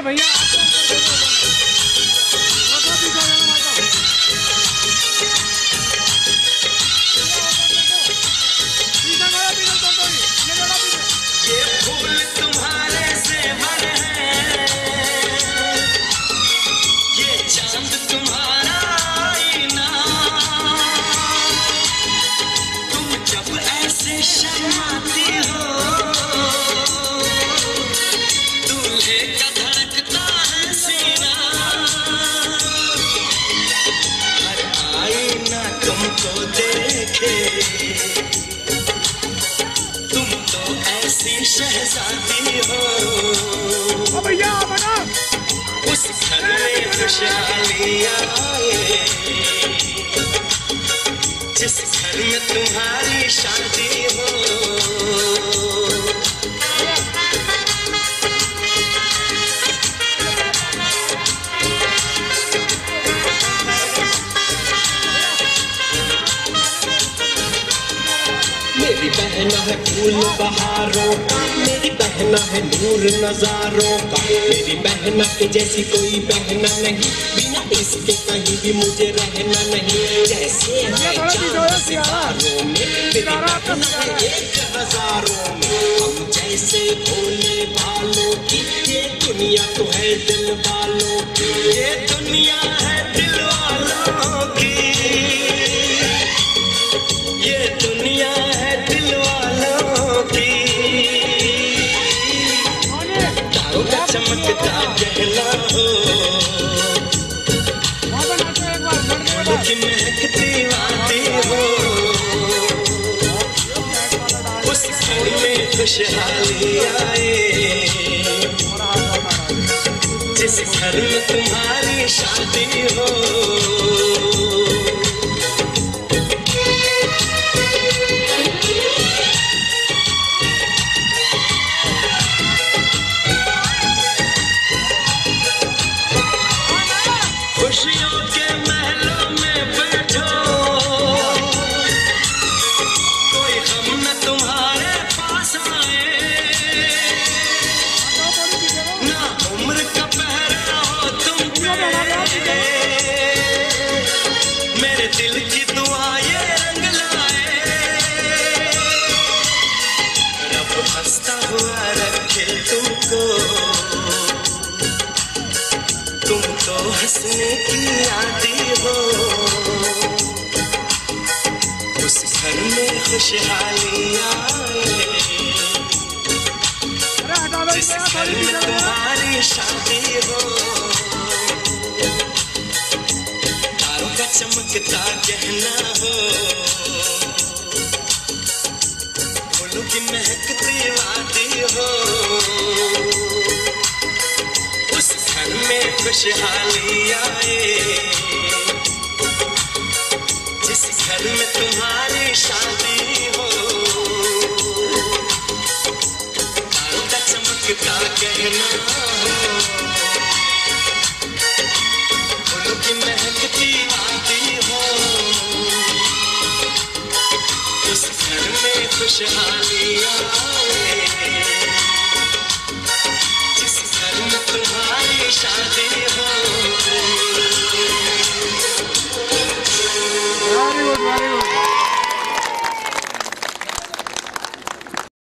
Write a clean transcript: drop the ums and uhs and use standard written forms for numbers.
भैया ये फूल तुम्हारे से बने हैं, ये चांद तुम्हारा आईना, तुम जब ऐसे शर्माती हो, दूल्हे का धड़कता है सीना, हर आईना तुमको देखे, तुम तो ऐसी शहजादी हो, भैया बना उस घर में खुशहाली आए, जिस घर में तुम्हारी शादी हो। मेरी बहना है फूल बहारों का, मेरी बहना है नूर नजारों का, मेरी बहना के जैसी कोई बहना नहीं, बिना इसके कहीं भी मुझे रहना नहीं। जैसे है चांद सितारों में, मेरी बहना है एक हजारों में, हम जैसे भोले भालों की, ये दुनिया तो है दिल वालों की, ये दुनिया है दिल वालों की, ये दुनिया है दिल वालों की। तारों का चमकता गहना हो, फूलों की महकती वादी हो, उस घर में खुशहाली आए, जिस घर में तुम्हारी शादी हो। खुशियों के महलों में बैठो, कोई हम न तुम्हारे पास आए, ना उम्र का पहरा हो तुम पे, मेरे दिल की दुआ ये रंग लाए, रब हंसता हुआ रखे तुमको, तुम तो हंसने की आदी हो, उस घर में खुशहाली आए, जिस घर में तुम्हारी शादी हो। तारों का चमकता गहना हो, फूलों की महकती वादी हो, उस घर में खुशहाली आए, जिस घर में तुम्हारी शादी हो। तारों का चमकता गहना हो, फूलों की महकती वादी हो, उस घर में खुशहाली आए, जिस घर में तुम्हारी शादी हो। Very good very good.